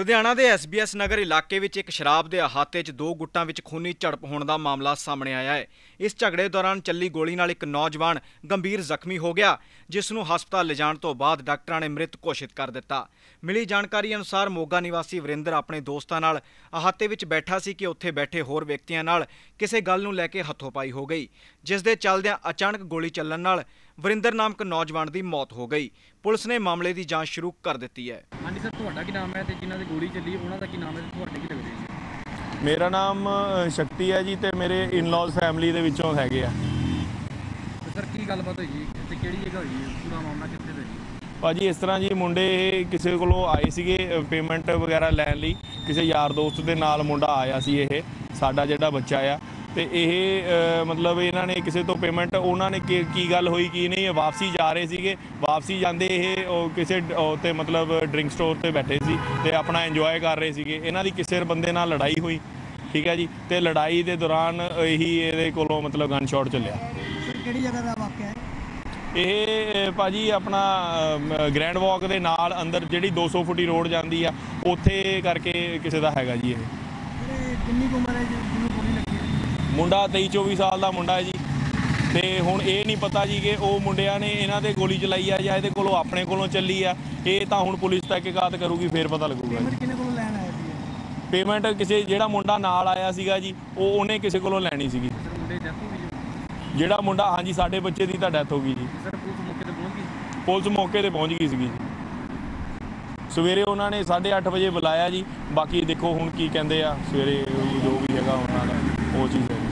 ਲੁਧਿਆਣਾ ਦੇ SBS ਨਗਰ ਇਲਾਕੇ ਵਿੱਚ ਇੱਕ ਸ਼ਰਾਬ ਦੇ ਅਹਾਤੇ 'ਚ ਦੋ ਗੁੱਟਾਂ ਵਿੱਚ ਖੂਨੀ ਝੜਪ ਹੋਣ ਦਾ ਮਾਮਲਾ ਸਾਹਮਣੇ ਆਇਆ ਹੈ। ਇਸ ਝਗੜੇ ਦੌਰਾਨ ਚੱਲੀ ਗੋਲੀ ਨਾਲ ਇੱਕ ਨੌਜਵਾਨ ਗੰਭੀਰ ਜ਼ਖਮੀ ਹੋ ਗਿਆ, ਜਿਸ ਨੂੰ ਹਸਪਤਾਲ ਲਿਜਾਣ ਤੋਂ ਬਾਅਦ ਡਾਕਟਰਾਂ ਨੇ ਮ੍ਰਿਤ ਘੋਸ਼ਿਤ ਕਰ ਦਿੱਤਾ। ਮਿਲੀ ਜਾਣਕਾਰੀ ਅਨੁਸਾਰ ਮੋਗਾ ਨਿਵਾਸੀ ਵਰਿੰਦਰ ਆਪਣੇ ਦੋਸਤਾਂ ਨਾਲ ਅਹਾਤੇ ਵਿੱਚ ਬੈਠਾ ਸੀ ਕਿ ਉੱਥੇ ਬੈਠੇ ਹੋਰ ਵਿਅਕਤੀਆਂ ਨਾਲ ਕਿਸੇ ਗੱਲ ਨੂੰ ਲੈ ਕੇ ਹੱਥੋਂ-ਪਾਈ ਹੋ ਗਈ, ਜਿਸ ਦੇ ਚੱਲਦਿਆਂ ਅਚਾਨਕ ਗੋਲੀ ਚੱਲਣ ਨਾਲ ਵਰਿੰਦਰ ਨਾਮਕ ਨੌਜਵਾਨ ਦੀ ਮੌਤ ਹੋ ਗਈ। ਪੁਲਿਸ ਨੇ ਮਾਮਲੇ ਦੀ ਜਾਂਚ ਸ਼ੁਰੂ ਕਰ ਦਿੱਤੀ ਹੈ। ਹਾਂਜੀ ਸਰ, ਤੁਹਾਡਾ ਕੀ ਨਾਮ ਹੈ ਤੇ ਜਿਨ੍ਹਾਂ ਦੀ ਗੋਲੀ ਚੱਲੀ ਉਹਨਾਂ ਦਾ ਕੀ ਨਾਮ ਹੈ ਤੇ ਤੁਹਾਡੇ ਕੀ ਲੱਗਦੇ ਜੀ? ਮੇਰਾ ਨਾਮ ਸ਼ਕਤੀ ਹੈ ਜੀ, ਤੇ ਮੇਰੇ ਇਨ-ਲॉज ਫੈਮਿਲੀ ਦੇ ਵਿੱਚੋਂ ਹੈਗੇ ਆ। ਤੇ ਸਰ ਕੀ ਗੱਲਬਾਤ ਹੋਈ ਜੀ ਤੇ ਕਿਹੜੀ ਜਗ੍ਹਾ ਹੋਈ ਹੈ? ਪੂਰਾ ਮਾਮਲਾ ਕਿੱਥੇ ਦਾ ਜੀ? ਭਾਜੀ ਇਸ ਤਰ੍ਹਾਂ ਜੀ, ਮੁੰਡੇ ਕਿਸੇ ਕੋਲੋਂ ਆਏ ਸੀਗੇ ਪੇਮੈਂਟ ਵਗੈਰਾ ਲੈਣ ਲਈ। ਕਿਸੇ ਯਾਰ ਦੋਸਤ ਦੇ ਨਾਲ ਮੁੰਡਾ ਆਇਆ ਸੀ, ਇਹ ਸਾਡਾ ਜਿਹੜਾ ਬੱਚਾ ਆ, ਤੇ ਇਹ ਮਤਲਬ ਇਹਨਾਂ ਨੇ ਕਿਸੇ ਤੋਂ ਪੇਮੈਂਟ, ਉਹਨਾਂ ਨੇ ਕੀ ਗੱਲ ਹੋਈ ਕੀ ਨਹੀਂ, ਵਾਪਸੀ ਜਾ ਰਹੇ ਸੀਗੇ। ਵਾਪਸੀ ਜਾਂਦੇ ਇਹ ਕਿਸੇ ਤੇ ਮਤਲਬ ਡਰਿੰਕ ਸਟੋਰ ਤੇ ਬੈਠੇ ਸੀ ਤੇ ਆਪਣਾ ਇੰਜੋਏ ਕਰ ਰਹੇ ਸੀਗੇ। ਇਹਨਾਂ ਦੀ ਕਿਸੇ ਬੰਦੇ ਨਾਲ ਲੜਾਈ ਹੋਈ, ਠੀਕ ਹੈ ਜੀ, ਤੇ ਲੜਾਈ ਦੇ ਦੌਰਾਨ ਇਹੀ ਇਹਦੇ ਕੋਲੋਂ ਮਤਲਬ ਗਨ ਸ਼ਾਟ ਚੱਲਿਆ। ਕਿਹੜੀ ਜਗ੍ਹਾ ਦਾ ਵਾਕਿਆ ਹੈ ਇਹ? ਭਾਜੀ ਆਪਣਾ ਗ੍ਰੈਂਡ ਵਾਕ ਦੇ ਨਾਲ ਅੰਦਰ ਜਿਹੜੀ 200 ਫੁੱਟੀ ਰੋਡ ਜਾਂਦੀ ਆ, ਉੱਥੇ ਕਰਕੇ ਕਿਸੇ ਦਾ ਹੈਗਾ ਜੀ। ਇਹ ਕਿੰਨੀ ਉਮਰ ਹੈ ਜੀ ਜਿਹਨੂੰ ਗੋਲੀ ਲੱਗੀ? ਮੁੰਡਾ 23-24 ਸਾਲ ਦਾ ਮੁੰਡਾ ਹੈ ਜੀ। ਤੇ ਹੁਣ ਇਹ ਨਹੀਂ ਪਤਾ ਜੀ ਕਿ ਉਹ ਮੁੰਡਿਆਂ ਨੇ ਇਹਨਾਂ ਦੇ ਗੋਲੀ ਚਲਾਈ ਆ ਜਾਂ ਇਹਦੇ ਕੋਲੋਂ ਆਪਣੇ ਕੋਲੋਂ ਚੱਲੀ ਆ। ਇਹ ਤਾਂ ਹੁਣ ਪੁਲਿਸ ਤਹਿਕੀਕਾਤ ਕਰੂਗੀ, ਫੇਰ ਪਤਾ ਲੱਗੂਗਾ। ਕਿਹਨੇ ਕੋਲੋਂ ਲੈਣ ਆਇਆ ਸੀ? ਪੇਮੈਂਟ ਕਿਸੇ ਜਿਹੜਾ ਮੁੰਡਾ ਨਾਲ ਆਇਆ ਸੀਗਾ ਜੀ, ਉਹਨੇ ਕਿਸੇ ਕੋਲੋਂ ਲੈਣੀ ਸੀਗੀ। ਮੁੰਡੇ ਡੈਥ ਹੋ ਗਈ ਜਿਹੜਾ ਮੁੰਡਾ, ਹਾਂਜੀ, ਸਾਡੇ ਬੱਚੇ ਦੀ ਤਾਂ ਡੈਥ ਹੋ ਗਈ ਜੀ। ਸਰ ਪੁਲਿਸ ਮੌਕੇ ਤੇ ਪਹੁੰਚ ਗਈ? ਪੁਲਿਸ ਮੌਕੇ ਤੇ ਪਹੁੰਚ ਗਈ ਸੀਗੀ ਜੀ। ਸਵੇਰੇ ਉਹਨਾਂ ਨੇ 8:30 ਵਜੇ ਬੁਲਾਇਆ ਜੀ। ਬਾਕੀ ਦੇਖੋ ਹੁਣ ਕੀ ਕਹਿੰਦੇ ਆ, ਸਵੇਰੇ ਜੋ ਵੀ ਹੈਗਾ ਉਹਨਾਂ ਦਾ ਉਹ ਚੀਜ਼ ਹੈ।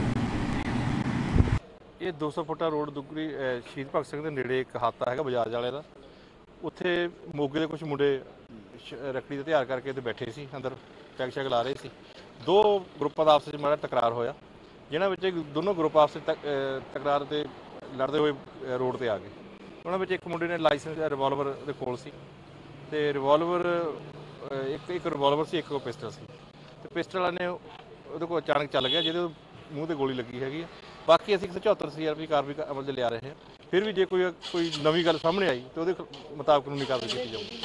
ਇਹ 200 ਫੁੱਟਾ ਰੋਡ ਦੁਗਰੀ ਸ਼ਹੀਦ ਭਗਤ ਸਿੰਘ ਦੇ ਨੇੜੇ ਇੱਕ ਹਾਤਾ ਹੈਗਾ ਬਜਾਜ ਵਾਲੇ ਦਾ। ਉੱਥੇ ਮੋਗੇ ਦੇ ਕੁਝ ਮੁੰਡੇ ਰੱਖੜੀ ਦਾ ਤਿਉਹਾਰ ਕਰਕੇ ਤੇ ਬੈਠੇ ਸੀ, ਅੰਦਰ ਪੈਗ ਸ਼ੈਗ ਲਾ ਰਹੇ ਸੀ। ਦੋ ਗਰੁੱਪਾਂ ਦਾ ਆਪਸ ਵਿੱਚ ਮਾੜਾ ਟਕਰਾਰ ਹੋਇਆ, ਜਿਨ੍ਹਾਂ ਵਿੱਚ ਦੋਨੋਂ ਗਰੁੱਪ ਆਪਸ ਵਿੱਚ ਟਕਰਾਰ ਤੇ ਲੜਦੇ ਹੋਏ ਰੋਡ ਤੇ ਆ ਗਏ। ਉਹਨਾਂ ਵਿੱਚ ਇੱਕ ਮੁੰਡੇ ਨੇ ਲਾਇਸੈਂਸ ਰਿਵਾਲਵਰ ਦੇ ਕੋਲ ਸੀ, ਤੇ ਰਿਵਾਲਵਰ ਇੱਕ ਰਿਵਾਲਵਰ ਸੀ, ਇੱਕ ਪਿਸਟਲ ਸੀ। ਤੇ ਪਿਸਟਲ ਵਾਲੇ ਨੇ ਉਹਦੇ ਕੋਲ ਅਚਾਨਕ ਚੱਲ ਗਿਆ, ਜਿਹਦੇ ਮੂੰਹ ਤੇ ਗੋਲੀ ਲੱਗੀ ਹੈਗੀ। ਬਾਕੀ ਅਸੀਂ 174,000 ਰੁਪਏ ਕਾਰਵਾਈ ਅਮਲ 'ਚ ਲਿਆ ਰਹੇ ਹਾਂ। ਫਿਰ ਵੀ ਜੇ ਕੋਈ ਨਵੀਂ ਗੱਲ ਸਾਹਮਣੇ ਆਈ ਤਾਂ ਉਹਦੇ ਮੁਤਾਬਕ ਕਾਨੂੰਨੀ ਕਾਰਵਾਈ ਕੀਤੀ ਜਾਊਗੀ।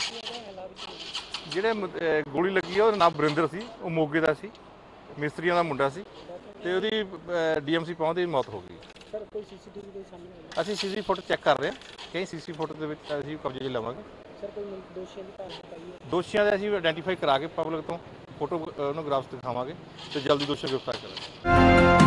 ਜਿਹੜੇ ਗੋਲੀ ਲੱਗੀ ਆ ਉਹਦਾ ਨਾਮ ਵਰਿੰਦਰ ਸੀ, ਉਹ ਮੋਗੇ ਦਾ ਸੀ, ਮਿਸਤਰੀਆਂ ਦਾ ਮੁੰਡਾ ਸੀ, ਤੇ ਉਹਦੀ DMC ਪਹੁੰਚਦੇ ਹੀ ਮੌਤ ਹੋ ਗਈ। ਸਰ ਕੋਈ CCTV ਦੇ ਸਾਹਮਣੇ? ਅਸੀਂ CCTV ਫੁਟੇਜ ਚੈੱਕ ਕਰ ਰਹੇ ਹਾਂ, ਕਈ CCTV ਫੁਟੇਜ ਦੇ ਵਿੱਚ ਅਸੀਂ ਕਬਜ਼ੇ 'ਚ ਲਵਾਂਗੇ। ਸਰ ਕੋਈ ਦੋਸ਼ੀਆਂ ਦੀ ਭਾਲ ਪਾਈ ਹੈ? ਦੋਸ਼ੀਆਂ ਦੇ ਅਸੀਂ ਆਇਡੈਂਟੀਫਾਈ ਕਰਾ ਕੇ ਪਬਲਿਕ ਤੋਂ ਫੋਟੋਗ੍ਰਾਫਸ ਦਿਖਾਵਾਂਗੇ ਤੇ ਜਲਦੀ ਦੋਸ਼ੀ ਗ੍ਰਿਫਤਾਰ ਕਰਾਂਗੇ।